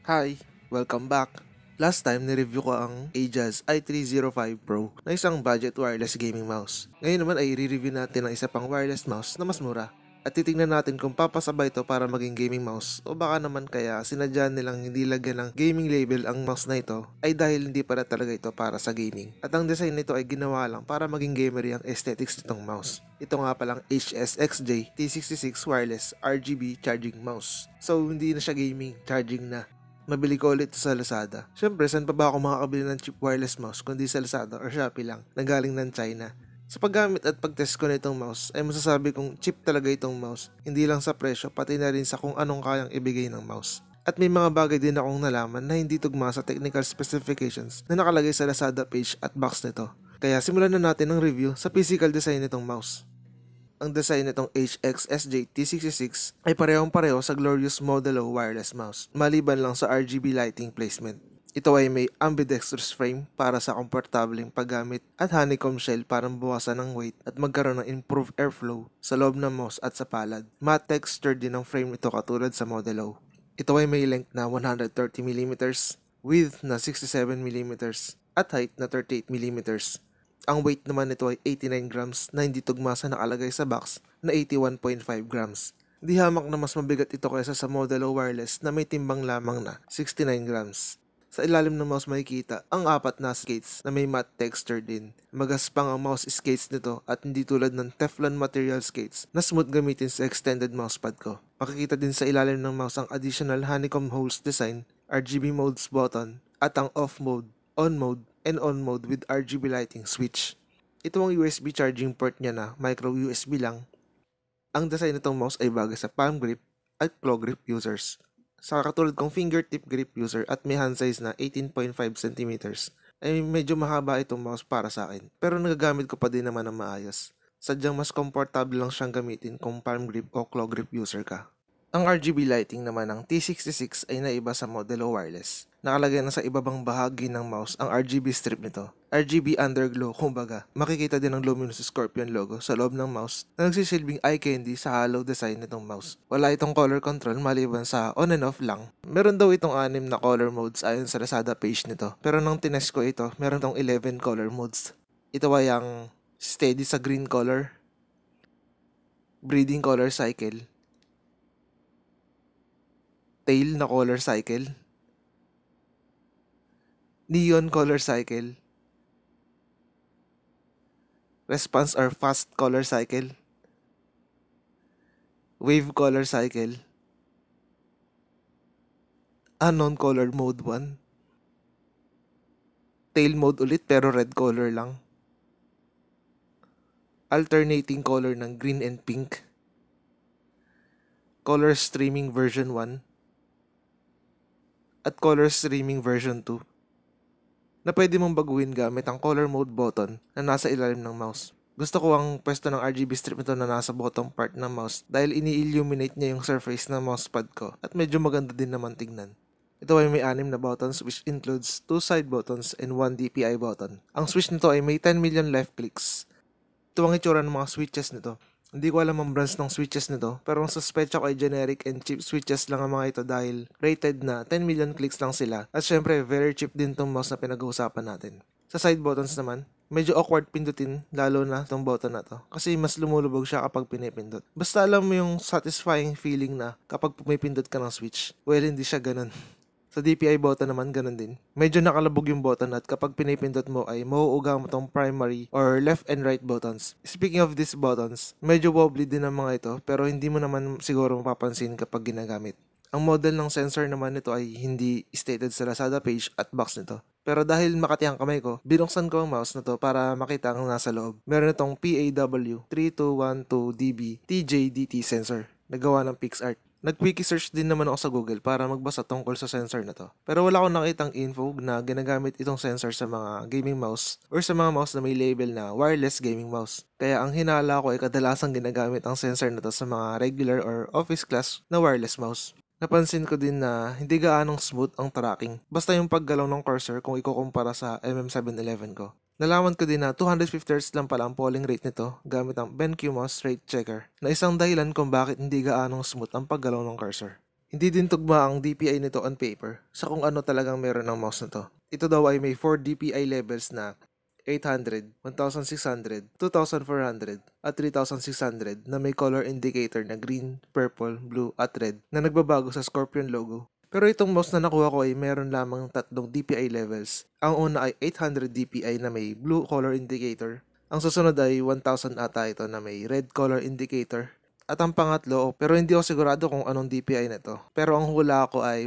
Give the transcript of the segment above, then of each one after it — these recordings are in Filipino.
Hi! Welcome back! Last time, nireview ko ang Ajas i305 Pro na isang budget wireless gaming mouse. Ngayon naman ay i-review natin ang isa pang wireless mouse na mas mura. At titingnan natin kung papasabay ito para maging gaming mouse o baka naman kaya sinadya nilang hindi lagyan ng gaming label ang mouse na ito ay dahil hindi para talaga ito para sa gaming. At ang design nito ay ginawa lang para maging gamery ang aesthetics nitong mouse. Ito nga palang HSXJ T66 wireless RGB charging mouse. So hindi na siya gaming, charging na. Mabili ko ulit sa Lazada. Siyempre, saan pa ba ako makakabili ng cheap wireless mouse kundi sa Lazada or Shopee lang na galing ng China? Sa paggamit at pagtest ko na itong mouse ay masasabi kong cheap talaga itong mouse. Hindi lang sa presyo, pati na rin sa kung anong kayang ibigay ng mouse. At may mga bagay din akong nalaman na hindi tugma sa technical specifications na nakalagay sa Lazada page at box nito. Kaya simulan na natin ang review sa physical design nitong mouse. Ang design nitong HXSJ T66 ay parehong-pareho sa Glorious Modelo wireless mouse, maliban lang sa RGB lighting placement. Ito ay may ambidextrous frame para sa komportableng paggamit at honeycomb shell para mabawasan ng weight at magkaroon ng improved airflow sa loob ng mouse at sa palad. Matte texture din ang frame nito katulad sa Modelo. Ito ay may length na 130mm, width na 67mm at height na 38mm. Ang weight naman nito ay 89 grams na hindi tugma sa nakalagay sa box na 81.5 grams. Di hamak na mas mabigat ito kaysa sa Modelo wireless na may timbang lamang na 69 grams. Sa ilalim ng mouse makikita ang apat na skates na may matte texture din. Magaspang ang mouse skates nito at hindi tulad ng Teflon material skates na smooth gamitin sa extended mousepad ko. Makikita din sa ilalim ng mouse ang additional honeycomb holes design, RGB modes button at ang off mode, on mode, and on mode with RGB lighting switch. Ito ang USB charging port niya na micro USB lang. Ang design nitong mouse ay bagay sa palm grip at claw grip users. Sa katulad kong fingertip grip user at may hand size na 18.5 cm ay medyo mahaba itong mouse para sa akin. Pero nagagamit ko pa din naman ng maayos. Sadyang mas comfortable lang siyang gamitin kung palm grip o claw grip user ka. Ang RGB lighting naman ng T66 ay naiba sa Modelo wireless. Nakalagay na sa ibabang bahagi ng mouse ang RGB strip nito. RGB underglow, kumbaga. Makikita din ang luminous scorpion logo sa loob ng mouse na nagsisilbing eye candy sa hollow design nitong mouse. Wala itong color control maliban sa on and off lang. Meron daw itong 6 na color modes ayon sa Lazada page nito. Pero nung tinest ko ito, meron itong 11 color modes. Ito ay ang steady sa green color, breeding color cycle, tail na color cycle, neon color cycle, response or fast color cycle, wave color cycle, unknown color mode 1, tail mode ulit pero red color lang, alternating color ng green and pink, color streaming version 1, at color streaming version 2 na pwede mong baguhin gamit ang color mode button na nasa ilalim ng mouse. Gusto ko ang pwesto ng RGB strip nito na nasa bottom part ng mouse dahil ini-illuminate niya yung surface ng mousepad ko at medyo maganda din naman tignan. Ito ay may 6 na buttons which includes 2 side buttons and 1 DPI button. Ang switch nito ay may 10 million left clicks. Ito ang itsura ng mga switches nito. Hindi ko alam ang brands ng switches nito, pero ang suspect ko ay generic and cheap switches lang ang mga ito dahil rated na 10 million clicks lang sila. At syempre, very cheap din tong mouse na pinag-uusapan natin. Sa side buttons naman, medyo awkward pindutin, lalo na tong button na to. Kasi mas lumulubog siya kapag pinipindot. Basta alam mo yung satisfying feeling na kapag pumipindot ka ng switch. Well, hindi siya ganun. Sa DPI button naman, ganun din. Medyo nakalabog yung button at kapag pinipindot mo ay mauuga mo tong primary or left and right buttons. Speaking of these buttons, medyo wobbly din ang mga ito pero hindi mo naman siguro mapapansin kapag ginagamit. Ang model ng sensor naman nito ay hindi stated sa Lazada page at box nito. Pero dahil makati ang kamay ko, binuksan ko ang mouse na to para makita ang nasa loob. Meron itong PAW3212DB TJDT sensor na gawa ng PixArt. Nag-wiki search din naman ako sa Google para magbasa tungkol sa sensor na to. Pero wala akong nakitang info na ginagamit itong sensor sa mga gaming mouse or sa mga mouse na may label na wireless gaming mouse. Kaya ang hinala ko ay kadalasang ginagamit ang sensor na to sa mga regular or office class na wireless mouse. Napansin ko din na hindi gaanong smooth ang tracking. Basta yung paggalaw ng cursor kung ikukumpara sa MM711 ko. Nalaman ko din na 250 Hz lang pala ang polling rate nito gamit ang BenQ Mouse Rate Checker na isang dahilan kung bakit hindi gaanong smooth ang paggalaw ng cursor. Hindi din tugma ang DPI nito on paper sa kung ano talagang meron ng mouse na to. Ito daw ay may 4 DPI levels na 800, 1600, 2400 at 3600 na may color indicator na green, purple, blue at red na nagbabago sa Scorpion logo. Pero itong mouse na nakuha ko ay meron lamang tatlong DPI levels. Ang una ay 800 DPI na may blue color indicator. Ang susunod ay 1000 ata ito na may red color indicator. At ang pangatlo, pero hindi ako sigurado kung anong DPI na ito. Pero ang hula ko ay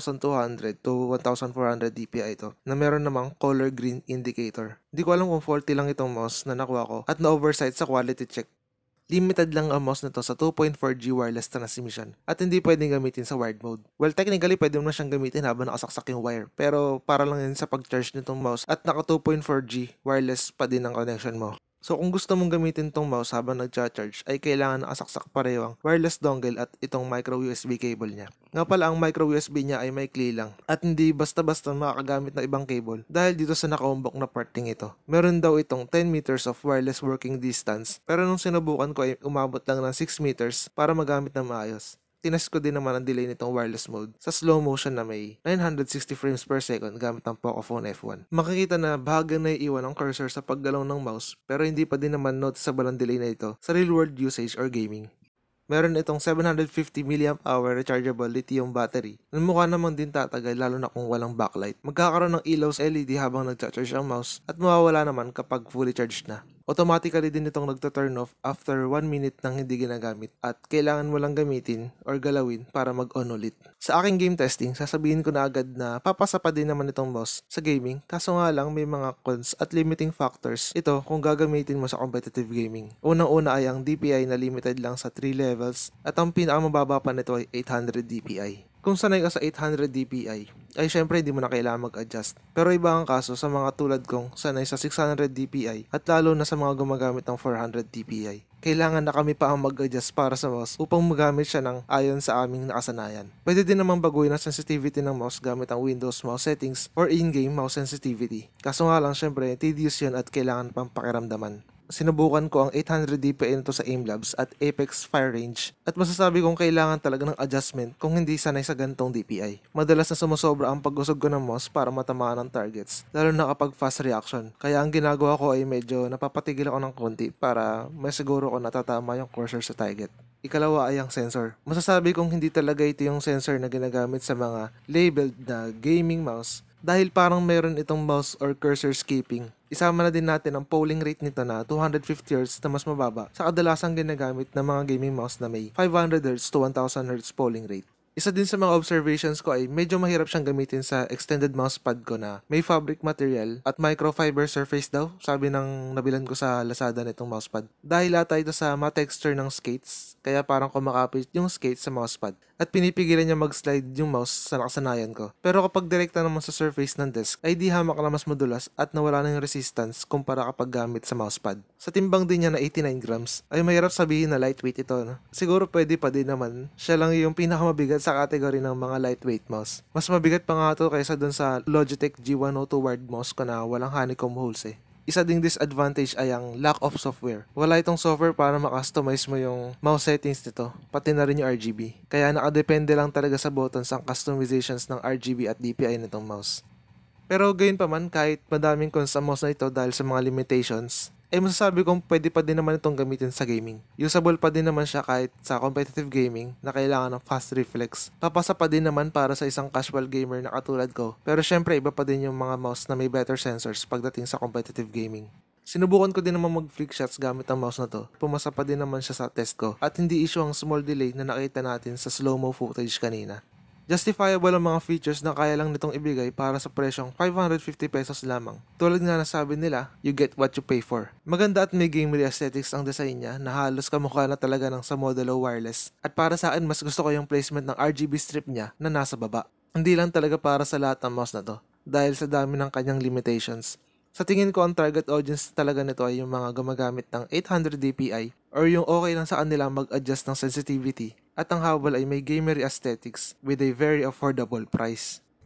1200 to 1400 DPI ito na meron namang color green indicator. Hindi ko alam kung faulty lang itong mouse na nakuha ko at na-oversight sa quality check. Limited lang ang mouse na to sa 2.4G wireless transmission at hindi pwedeng gamitin sa wired mode. Well, technically pwede mo na siyang gamitin habang nakasaksak yung wire, pero para lang yun sa pag-charge nitong mouse at naka 2.4G wireless pa din ang connection mo. So kung gusto mong gamitin tong mouse habang nagcha-charge ay kailangan nakasaksak pareho ang wireless dongle at itong micro USB cable niya. Nga pala ang micro USB niya ay maikli lang at hindi basta-basta makakagamit ng ibang cable dahil dito sa nakaumbok na parting ito. Meron daw itong 10 meters of wireless working distance pero nung sinubukan ko ay umabot lang ng 6 meters para magamit ng maayos. Tinest ko din naman ang delay nitong wireless mode sa slow motion na may 960 frames per second gamit ang Pocophone F1. Makikita na bahagyang naiiwan ang cursor sa paggalaw ng mouse pero hindi pa din naman noticeable ang delay na ito sa real world usage or gaming. Meron itong 750 mAh rechargeable lithium battery na mukha namang din tatagal lalo na kung walang backlight. Magkakaroon ng ilaw sa LED habang nagcha-charge ang mouse at mawawala naman kapag fully charged na. Automatically din itong nagto-turn off after 1 minute nang hindi ginagamit at kailangan mo lang gamitin or galawin para mag-on ulit. Sa aking game testing, sasabihin ko na agad na papasa pa din naman itong mouse sa gaming kaso nga lang may mga cons at limiting factors ito kung gagamitin mo sa competitive gaming. Unang-una ay ang DPI na limited lang sa 3 levels at ang pinakamababa pa nito ay 800 DPI. Kung sanay ka sa 800 DPI, ay syempre hindi mo na kailangan mag-adjust. Pero iba ang kaso sa mga tulad kong sanay sa 600 DPI at lalo na sa mga gumagamit ng 400 DPI. Kailangan na kami pa ang mag-adjust para sa mouse upang magamit siya ng ayon sa aming nakasanayan. Pwede din namang baguhin ang sensitivity ng mouse gamit ang Windows mouse settings or in-game mouse sensitivity. Kaso nga lang syempre tedious yun at kailangan pang pakiramdaman. Sinubukan ko ang 800 DPI nito sa Aimlabs at Apex Fire Range at masasabi kong kailangan talaga ng adjustment kung hindi sanay sa gantong DPI. Madalas na sumusobra ang pag-usog ko ng mouse para matamaan ang targets, lalo na kapag fast reaction. Kaya ang ginagawa ko ay medyo napapatigil ako ng konti para masiguro ko natatama yung cursor sa target. Ikalawa ay ang sensor. Masasabi kong hindi talaga ito yung sensor na ginagamit sa mga labeled na gaming mouse dahil parang meron itong mouse or cursor skipping. Isama na din natin ang polling rate nito na 250 Hz na mas mababa sa kadalasang ginagamit ng mga gaming mouse na may 500 Hz to 1000 Hz polling rate. Isa din sa mga observations ko ay medyo mahirap siyang gamitin sa extended mousepad ko na may fabric material at microfiber surface daw, sabi ng nabilan ko sa Lazada nitong mousepad. Dahil ata ito sa ma-texture ng skates, kaya parang kumakapit yung skates sa mousepad at pinipigilan niya mag-slide yung mouse sa nakasanayan ko. Pero kapag direkta naman sa surface ng desk, ay di hamak na mas madulas at nawala na yung resistance kumpara kapag gamit sa mousepad. Sa timbang din niya na 89 grams, ay mahirap sabihin na lightweight ito. No? Siguro pwede pa din naman, siya lang yung pinakamabigat sa category ng mga lightweight mouse. Mas mabigat pa nga ito kaysa dun sa Logitech G102 wired mouse ko na walang honeycomb holes eh. Isa ding disadvantage ay ang lack of software. Wala itong software para ma-customize mo yung mouse settings nito, pati na rin yung RGB. Kaya nakadepende lang talaga sa buttons ang customizations ng RGB at DPI nitong mouse. Pero gayon pa man, kahit madaming cons sa mouse na ito dahil sa mga limitations, ay masasabi kong pwede pa din naman itong gamitin sa gaming. Usable pa din naman siya kahit sa competitive gaming na kailangan ng fast reflex. Papasa pa din naman para sa isang casual gamer na katulad ko. Pero syempre iba pa din yung mga mouse na may better sensors pagdating sa competitive gaming. Sinubukan ko din naman mag-flick shots gamit ang mouse na to. Pumasa pa din naman siya sa test ko at hindi issue ang small delay na nakita natin sa slow-mo footage kanina. Justifiable ang mga features na kaya lang nitong ibigay para sa presyong 550 pesos lamang. Tulad nga na sabi nila, you get what you pay for. Maganda at may gamery aesthetics ang design niya na halos kamukha na talaga ng sa Modelo Wireless. At para sa akin, mas gusto ko yung placement ng RGB strip niya na nasa baba. Hindi lang talaga para sa lahat ng mouse na to, dahil sa dami ng kanyang limitations. Sa tingin ko ang target audience talaga nito ay yung mga gumagamit ng 800 DPI or yung okay lang sa kanila mag-adjust ng sensitivity at ang habol ay may gamery aesthetics with a very affordable price.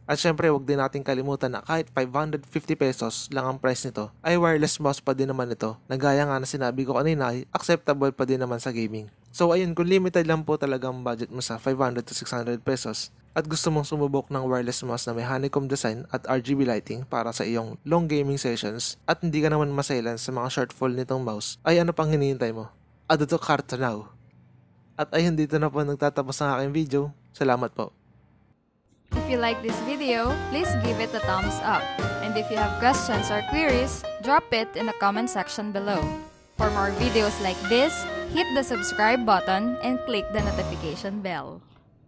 At syempre wag din natin kalimutan na kahit 550 pesos lang ang price nito, ay wireless mouse pa din naman ito, na gaya nga na sinabi ko kanina ay acceptable pa din naman sa gaming. So ayun, kung limited lang po talaga ang budget mo sa 500 to 600 pesos, at gusto mong sumubok ng wireless mouse na may honeycomb design at RGB lighting para sa iyong long gaming sessions at hindi ka naman masailan sa mga shortfall nitong mouse, ay ano pang hinihintay mo? Add to cart now! At ayun, dito na po nagtatapos ang aking video. Salamat po. If you like this video, please give it a thumbs up. And if you have questions or queries, drop it in the comment section below. For more videos like this, hit the subscribe button and click the notification bell.